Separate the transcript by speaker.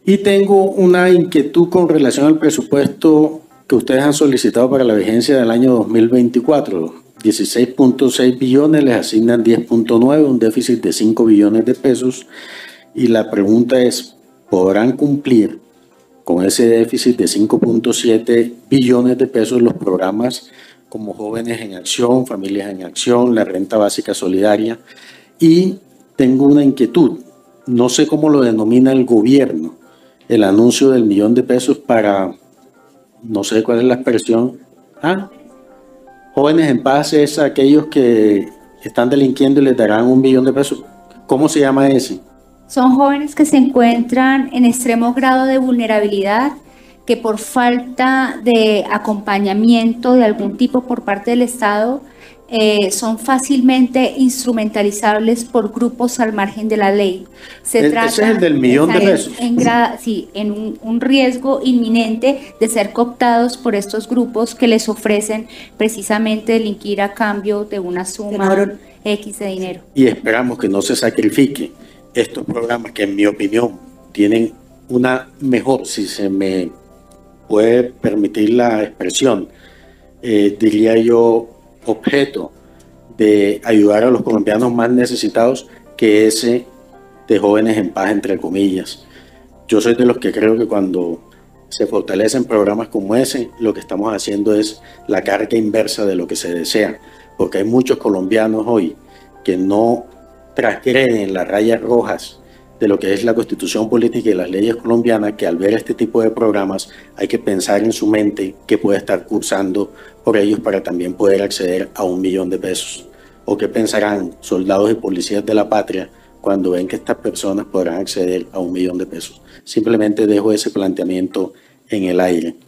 Speaker 1: Y tengo una inquietud con relación al presupuesto que ustedes han solicitado para la vigencia del año 2024. 16.6 billones, les asignan 10.9, un déficit de 5 billones de pesos. Y la pregunta es, ¿podrán cumplir con ese déficit de 5.7 billones de pesos los programas como Jóvenes en Acción, Familias en Acción, la Renta Básica Solidaria? Y tengo una inquietud, no sé cómo lo denomina el gobierno, el anuncio del millón de pesos para, no sé cuál es la expresión, Jóvenes en Paz es aquellos que están delinquiendo y les darán 1 billón de pesos. ¿Cómo se llama ese?
Speaker 2: Son jóvenes que se encuentran en extremo grado de vulnerabilidad, que por falta de acompañamiento de algún tipo por parte del Estado son fácilmente instrumentalizables por grupos al margen de la ley.
Speaker 1: Ese es el del millón de pesos.
Speaker 2: En un riesgo inminente de ser cooptados por estos grupos que les ofrecen precisamente delinquir a cambio de una suma X de dinero.
Speaker 1: Y esperamos que no se sacrifique estos programas que, en mi opinión, tienen una mejor, si se me puede permitir la expresión, diría yo, objeto de ayudar a los colombianos más necesitados que ese de Jóvenes en Paz, entre comillas. Yo soy de los que creo que cuando se fortalecen programas como ese, lo que estamos haciendo es la carga inversa de lo que se desea, porque hay muchos colombianos hoy que no transgreden las rayas rojas de lo que es la Constitución política y las leyes colombianas, que al ver este tipo de programas hay que pensar en su mente qué puede estar cursando por ellos para también poder acceder a 1 millón de pesos. O qué pensarán soldados y policías de la patria cuando ven que estas personas podrán acceder a 1 millón de pesos. Simplemente dejo ese planteamiento en el aire.